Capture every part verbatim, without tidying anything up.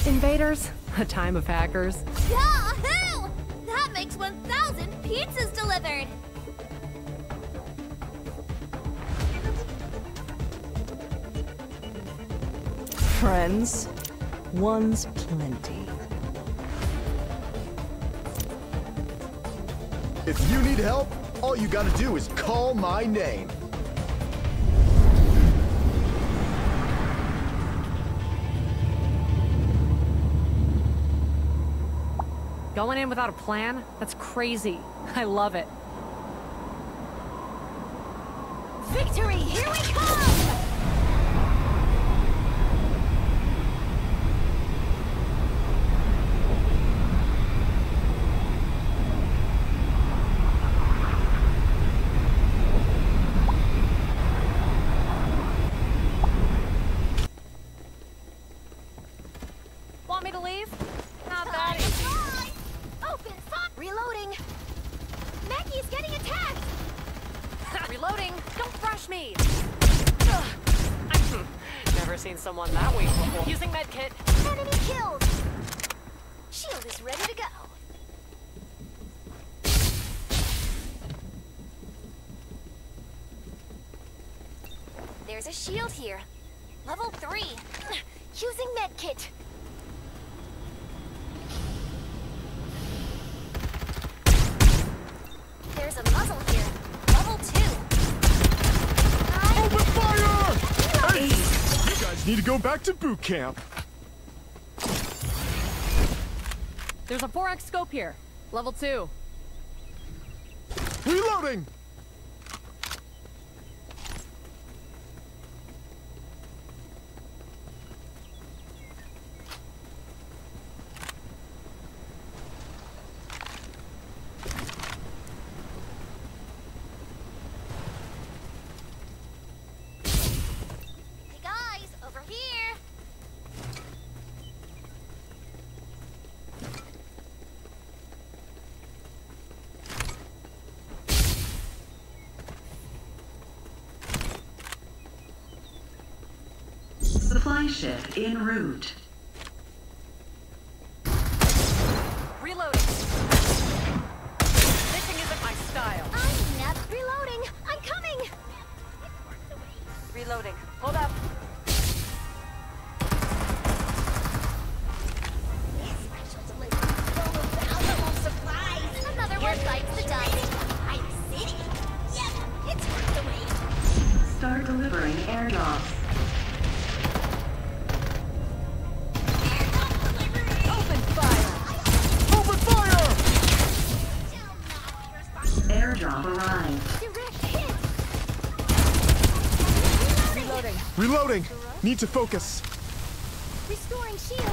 Invaders? A time of hackers? Yahoo! That makes one thousand pizzas delivered! Friends, one's plenty. If you need help, all you gotta do is call my name. Going in without a plan? That's crazy. I love it. Victory! Here we come! Want me to leave? Not Bye. bad. Bye. Open fire! Reloading! Maggie's getting attacked! Reloading! Don't rush me! Ugh. I've never seen someone that weak before. Using medkit. Enemy killed! Shield is ready to go. There's a shield here. Level three. Using medkit. There's a muzzle here. Level two. Open fire! Hey! You guys need to go back to boot camp. There's a four X scope here. Level two. Reloading! Hey guys, over here. Supply ship en route. Reloading. Missing isn't my style. I'm never reloading. I'm coming. Reloading. Hold up. Special delivery full of valuable supplies. Another one bites the dust. I'm city. Yep, it's worth the wait. Start delivering airdrops. Open fire! Open fire! Airdrop arrived. Direct hit. Reloading. Reloading. Need to focus. Restoring shields.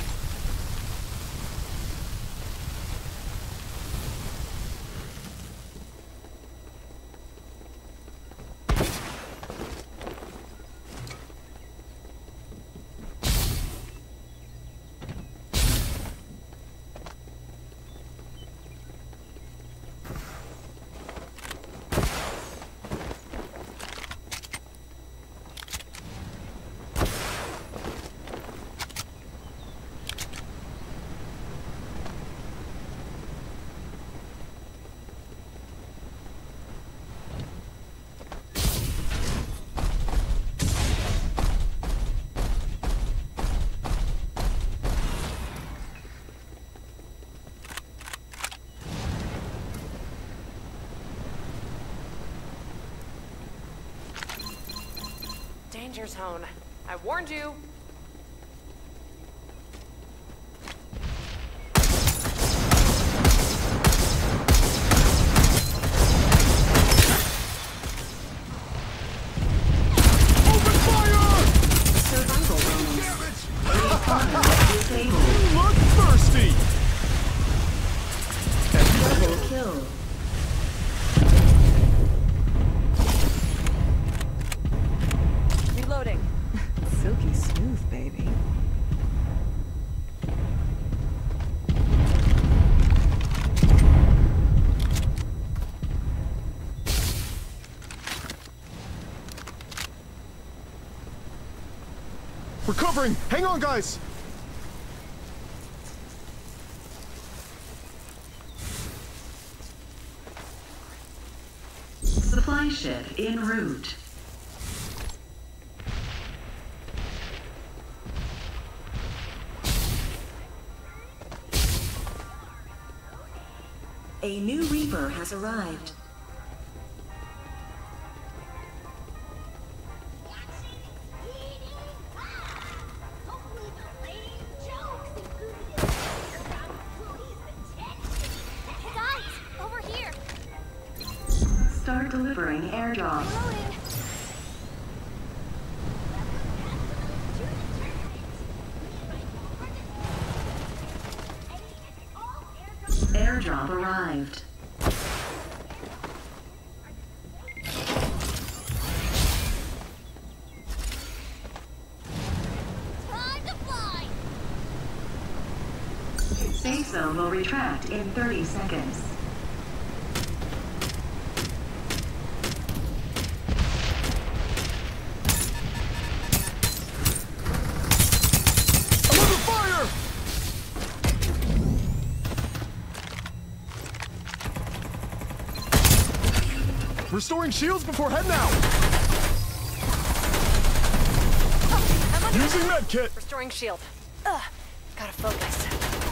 Danger zone. I warned you. Open fire! Survival bonus. Damn it! Disabled. You look thirsty! Double kill. Reloading. Silky smooth, baby. Recovering! Hang on, guys! Supply ship en route. A new Reaper has arrived. Start delivering airdrop. Airdrop arrived. Time to fly. Safe zone will retract in thirty seconds. Restoring shields before heading out. Using medkit. Restoring shield. Ugh, gotta focus.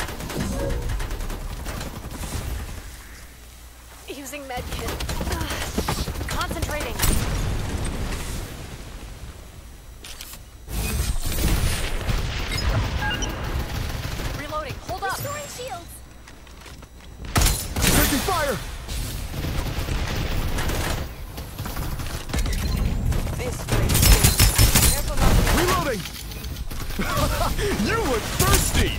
Using medkit. Ugh, concentrating. Reloading. Hold up. Restoring shields. Taking fire. Reloading! You look thirsty!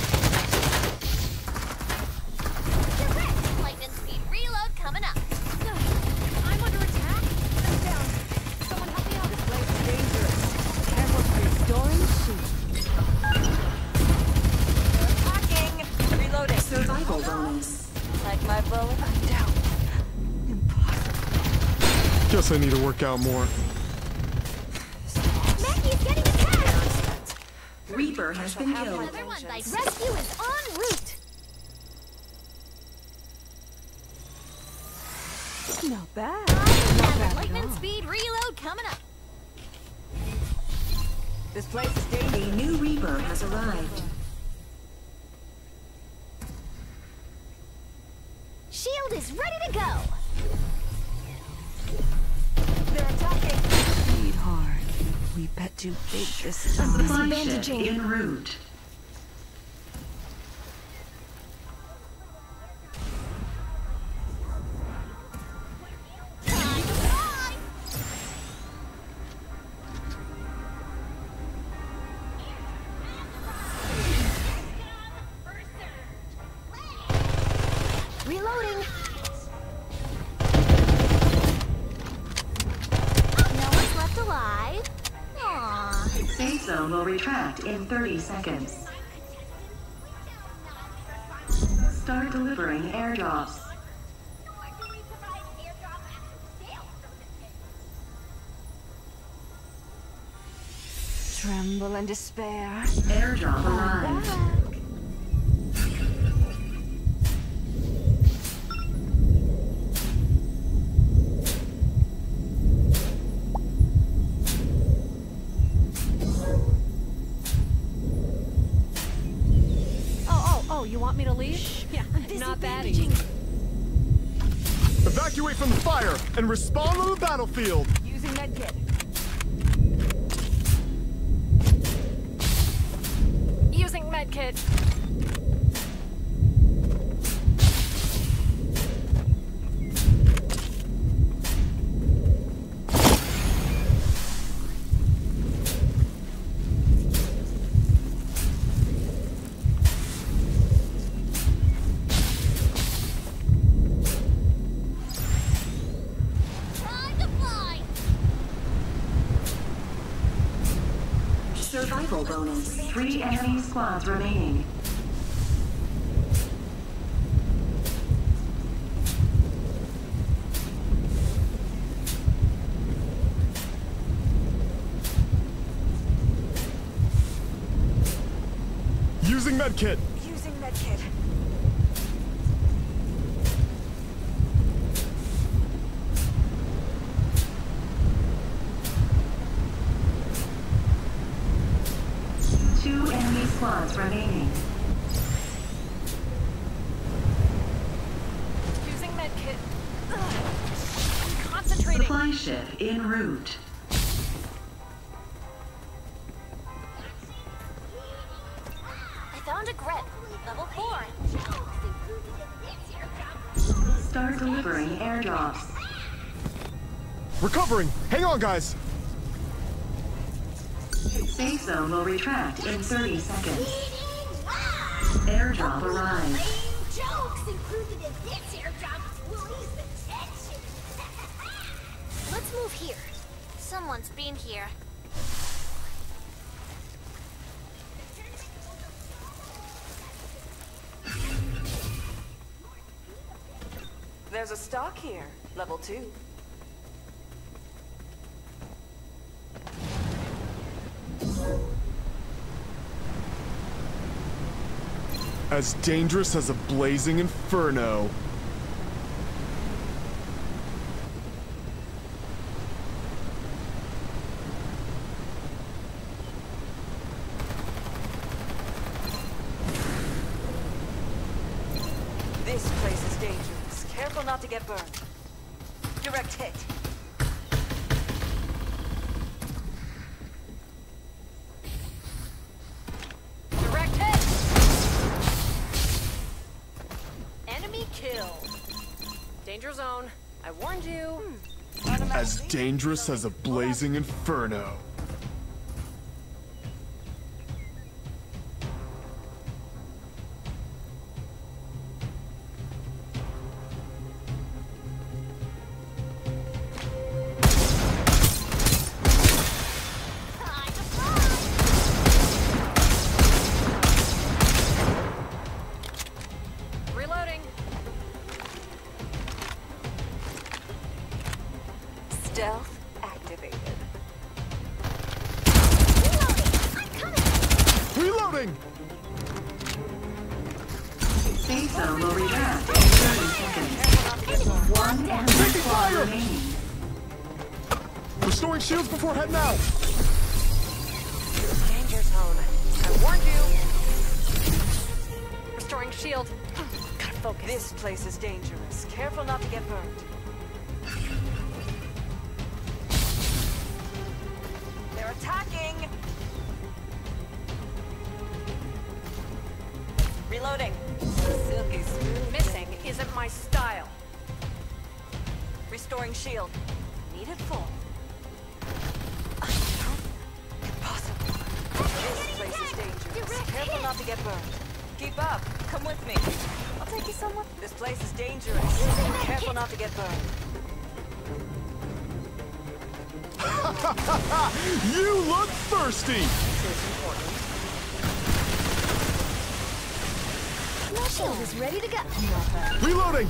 Direct lightning speed reload coming up. I'm under attack. I'm down. Someone help me out. This place is dangerous. Careful, restoring shield. Attacking. Reloading. Survival bonus. Like my bullet? I'm down. Impossible. Guess I need to work out more. Maggie's getting attacked. Reaper has been killed. Another one bites. Rescue is en route. Not bad. Have bad a lightning at all. speed reload coming up. This place is dangerous. A new Reaper has arrived. Shield is ready to go. They're attacking. Sweetheart, we bet too big this time. Supply ship bandaging. en route. Time to fly. Reloading. No one's left alive. Aww. Safe zone will retract in thirty seconds. Start delivering airdrops. Tremble and despair. Airdrop arrived. Oh, oh, oh, you want me to leave? Yeah, not that easy. Evacuate from the fire and respawn on the battlefield. Using medkit. Using medkit. Time to fly. Survival bonus. Three enemy squads remaining. Using medkit. Using medkit. squads remaining. Using medkit. Ugh. I'm concentrating. Supply ship en route. I found a grip. Level four. Start delivering airdrops. Recovering. Hang on, guys. Safe zone will retract in thirty seconds. Airdrop arrived. Jokes included in this airdrop will ease the tension. Let's move here. Someone's been here. There's a stock here. Level two. As dangerous as a blazing inferno. This place is dangerous. Careful not to get burned. Direct hit. Direct hit. Enemy kill. Danger zone. I warned you. As dangerous as a blazing inferno. Reloading. Stealth activated. Reloading! Safe zone will retract in thirty seconds. One enemy Taking squad fire! remaining. Restoring shields before heading out. Danger zone. I warned you. Restoring shield. Gotta focus. This place is dangerous. Careful not to get burned. They're attacking! Reloading. Silky smooth. Missing isn't my style. Restoring shield. Need it full. Impossible. This place is dangerous. Careful not to get burned. Keep up. Come with me. I'll take you somewhere. This place is dangerous. Careful not to get burned. You look thirsty! My shield is ready to go. Reloading!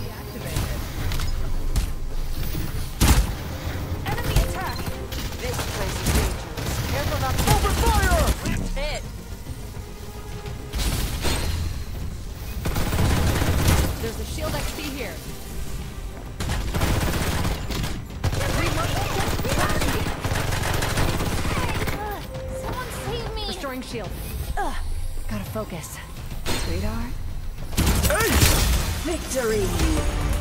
Enemy attack! This place is dangerous. Careful not to Open fire! hit. There's a shield X P here. Someone save me. Restoring shield. Ugh. Gotta focus. Sweetheart? Hey! Victory!